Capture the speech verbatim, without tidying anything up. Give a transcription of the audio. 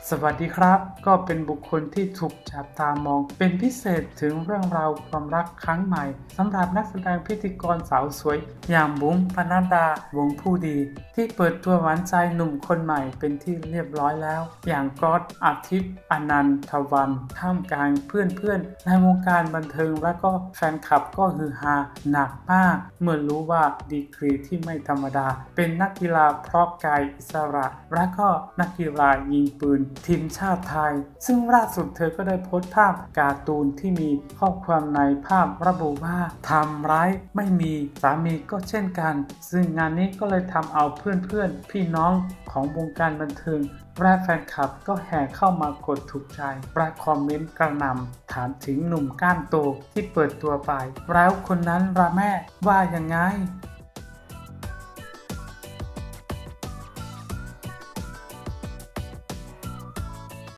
สวัสดีครับก็เป็นบุคคลที่ถูกจับตามองเป็นพิเศษถึงเรื่องราวความรักครั้งใหม่สำหรับนักแสดงพิธีกรสาวสวยอย่างบุ๋มปนัดดาวงผู้ดีที่เปิดตัวหวานใจหนุ่มคนใหม่เป็นที่เรียบร้อยแล้วอย่างก๊อตอาทิตย์อนันทวันท่ามกลางเพื่อนๆในวงการบันเทิงและก็แฟนคลับก็ฮือฮาหนักมากเมื่อรู้ว่าดีกรีที่ไม่ธรรมดาเป็นนักกีฬาเพราะกายอิสระและก็นักกีฬายิงปืนทีมชาติไทยซึ่งล่าสุดเธอก็ได้โพสต์ภาพการ์ตูนที่มีข้อความในภาพระบุว่าทำร้ายไม่มีสามีก็เช่นกันซึ่งงานนี้ก็เลยทำเอาเพื่อนๆพี่น้องของวงการบันเทิงและแฟนคลับก็แห่เข้ามากดถูกใจและคอมเมนต์กระหน่ำถามถึงหนุ่มก้านโตที่เปิดตัวไปแล้วคนนั้นละแม่ว่ายังไง